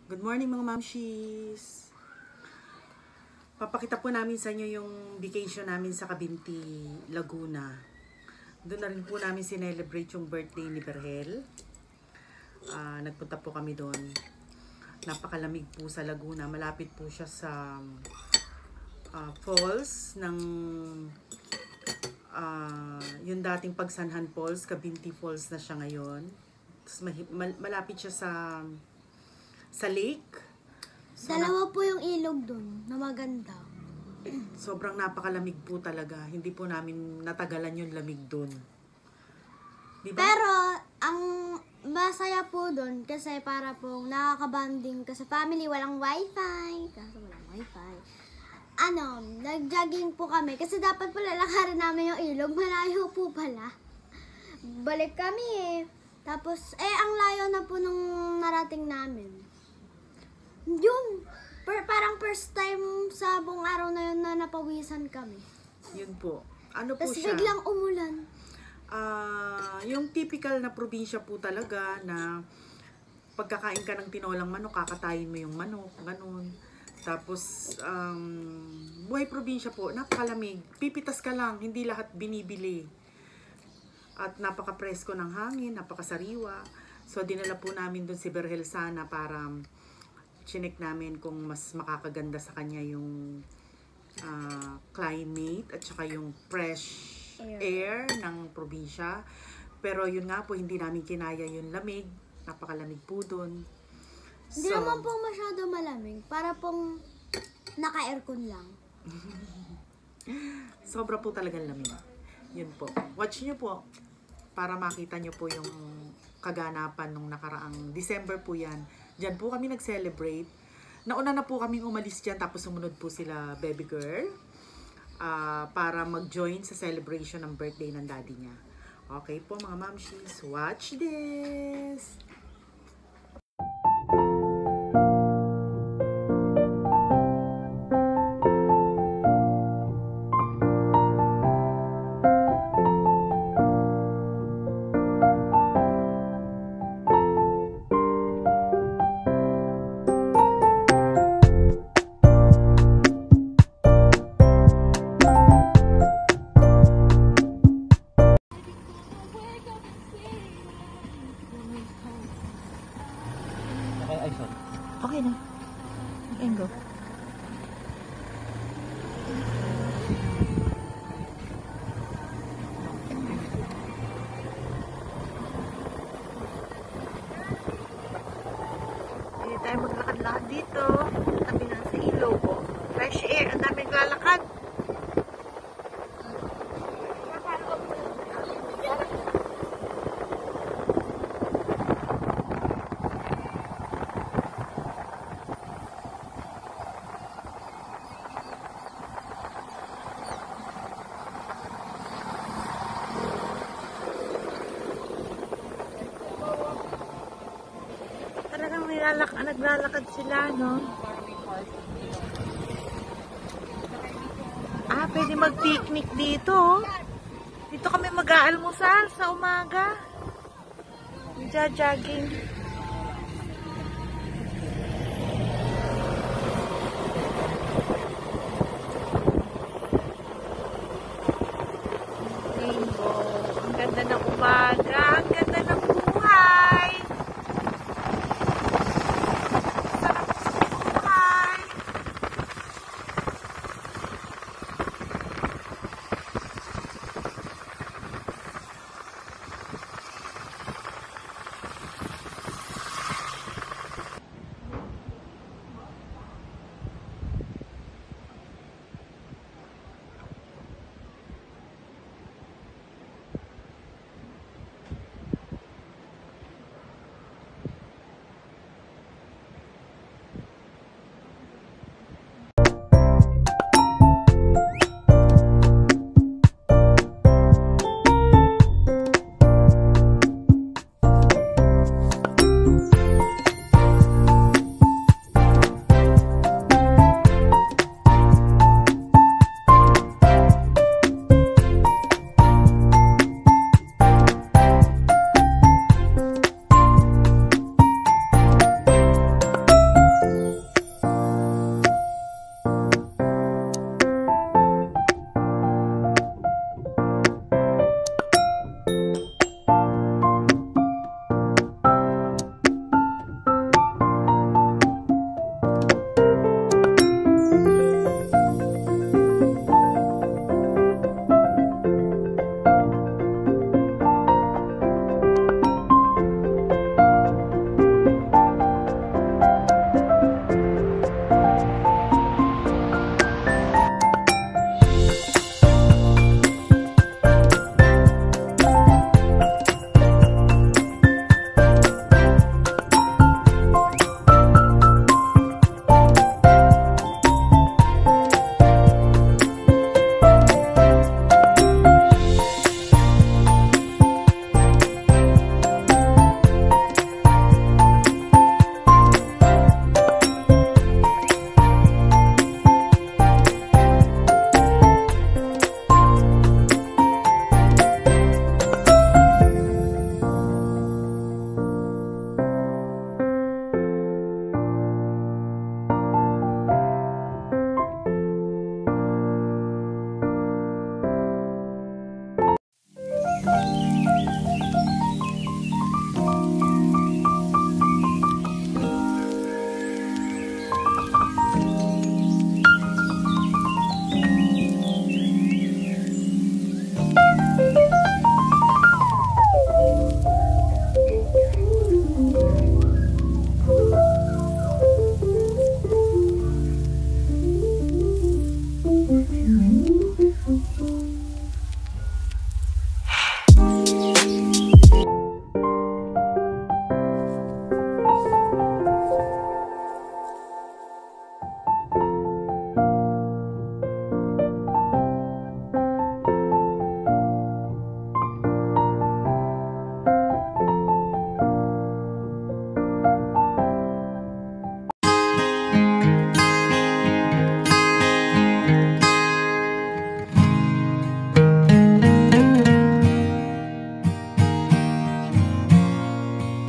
Good morning mga mamshis! Papakita po namin sa inyo yung vacation namin sa Cabinti, Laguna. Doon na rin po namin sinelebrate yung birthday ni Berhel. Nagpunta po kami doon. Napakalamig po sa Laguna. Malapit po siya sa falls ng yung dating Pagsanhan Falls, Cabinti Falls na siya ngayon. Tapos malapit siya sa lake. So, dalawa po yung ilog dun na maganda. Sobrang napakalamig po talaga. Hindi po namin natagalan yung lamig dun. Diba? Pero, ang masaya po dun kasi para pong nakakabanding kasi family, walang wifi. Kaso walang wifi. Nag-jogging po kami kasi dapat pala lakarin namin yung ilog. Malayo po pala. Balik kami Tapos, ang layo na po nung narating namin. Yun, parang first time sa buong araw na yun na napawisan kami. Yun po. Ano po Tapos siya? biglang umulan. Yung typical na probinsya po talaga na pagkakain ka ng tinolang manok, kakatayin mo yung manok, ganun. Tapos, buhay probinsya po, napakalamig. Pipitas ka lang, hindi lahat binibili. At napaka-presko ng hangin, napakasariwa. So, dinala po namin dun si Berhel sana para chinek namin kung mas makakaganda sa kanya yung climate at saka yung fresh air ng probinsya. Pero yun nga po, hindi namin kinaya yung lamig. Napakalamig po dun. Hindi naman po masyado malamig. Para pong naka-aircon lang. Sobra po talagang lamig. Yun po. Watch nyo po para makita nyo po yung kaganapan nung nakaraang December po yan. Diyan po kami nag-celebrate. Nauna na po kaming umalis dyan, tapos sumunod po sila baby girl para mag-join sa celebration ng birthday ng daddy niya. Okay po mga mamshis, watch this! Okay na. Okay, go. Hindi tayo maglakad-lakad dito. Tabi na sa ilog. Fresh air. Ang dami naglalakad. Talagang naglalakad sila, no? Pwede mag-picnic dito. Dito kami mag-aalmusal sa umaga. Jogging. Rainbow. Ang ganda ng umaga. Ang ganda ng buhay.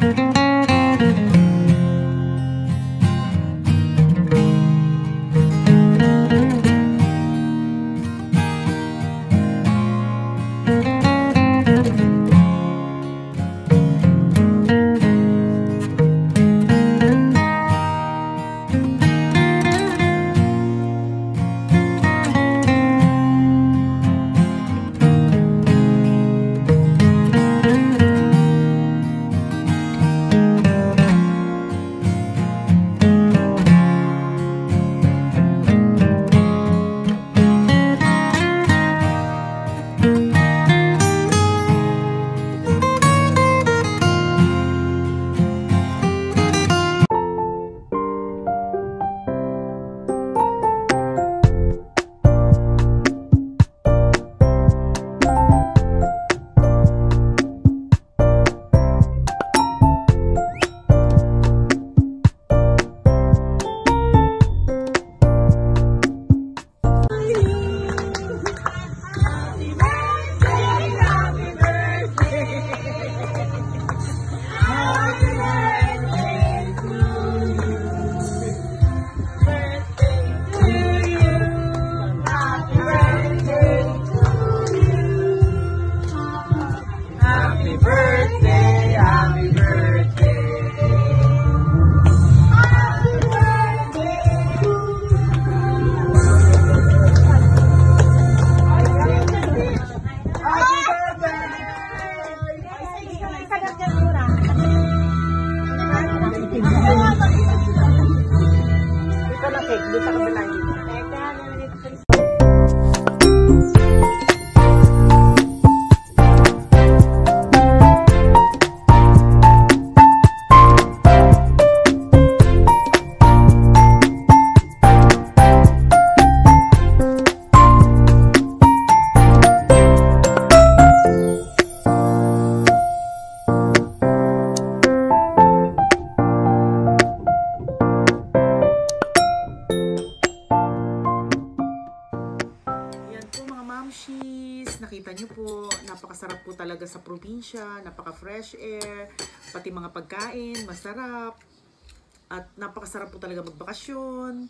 Nakita nyo po, napakasarap po talaga sa probinsya, napaka-fresh air, pati mga pagkain, masarap. At napakasarap po talaga magbakasyon.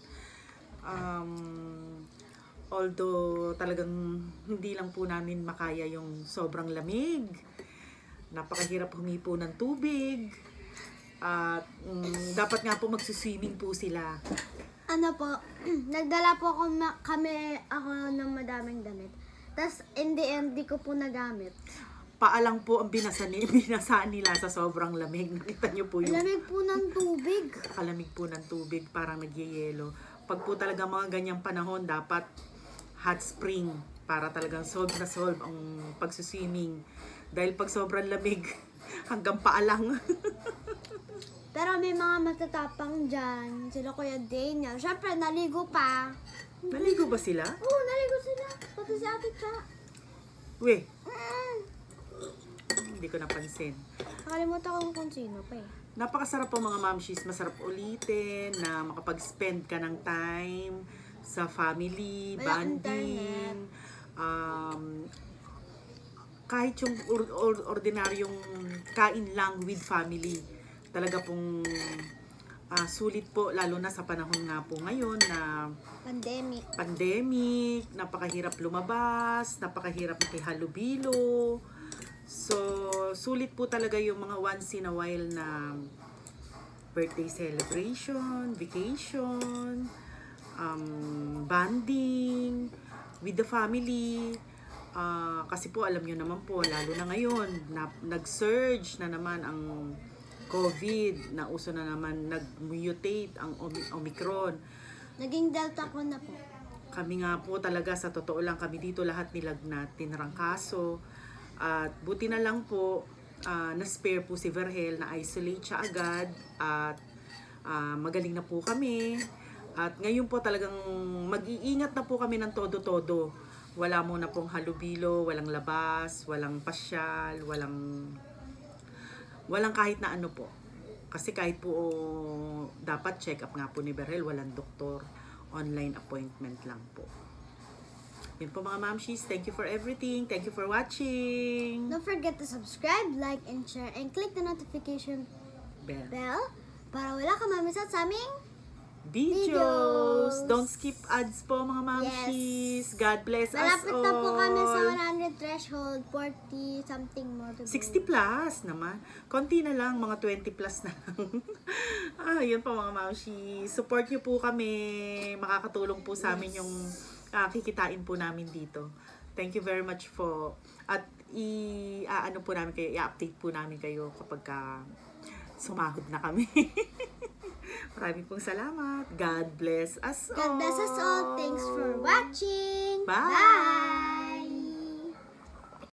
Although talagang hindi lang po namin makaya yung sobrang lamig. Napakahirap humipo ng tubig. At dapat nga po magsiswimming po sila. Ano po, nagdala po ako ako ng madaming damit. Tapos, in the end, di ko po nagamit. Paalang po ang binasaan nila sa sobrang lamig. Nakita nyo po yung... Lamig po ng tubig. Kalamig po ng tubig, parang nagyayelo. Pag po talaga mga ganyang panahon, dapat hot spring para talagang solve na solve ang pagsuswimming. Dahil pag sobrang lamig, hanggang paalang. Pero may mga matatapang dyan. Sila Kuya Daniel. Siyempre, naligo pa. Naligo ba sila? Oo, naligo sila. Pati si Ate Cha. We, hindi ko napansin. Nakalimutan ko kung sino pa eh. Napakasarap po mga mamshis. Masarap ulitin na makapag-spend ka ng time sa family, Walang bonding. Kahit yung ordinaryong kain lang with family. Talaga pong sulit po, lalo na sa panahon nga po ngayon na pandemic, napakahirap lumabas, napakahirap makihalubilo. So, sulit po talaga yung mga once in a while na birthday celebration, vacation, bonding with the family. Kasi po, alam nyo naman po, lalo na ngayon, nag-surge na naman ang COVID, na uso na naman, nag-mutate ang Omicron. Naging Delta ko na po. Kami nga po talaga, sa totoo lang, kami dito lahat nilagnat, tinrangkaso. At buti na lang po, na-spare po si Verhel, na-isolate siya agad. At magaling na po kami. At ngayon po talagang mag-iingat na po kami ng todo-todo. Wala muna pong halubilo, walang labas, walang pasyal, walang kahit na ano po. Kasi kahit po dapat check up nga po ni Berhel, walang doktor. Online appointment lang po. Yun po mga mamshis. Thank you for everything. Thank you for watching. Don't forget to subscribe, like, and share, and click the notification Bell. bell para wala ka mamisat sa aming Videos. Don't skip ads po mga mamshis. God bless us malapit all. na po kami sa 100 threshold, 40 something more to go. 60 plus naman. Konti na lang, mga 20 plus na lang. Yun po mga mamshi. Support nyo po kami. Makakatulong po sa amin yung kikitain po namin dito. Thank you very much po. At ano po namin kayo, i-update po namin kayo kapag sumahod na kami. Maraming pong salamat. God bless us all. God bless us all. Thanks for watching. Bye. Bye.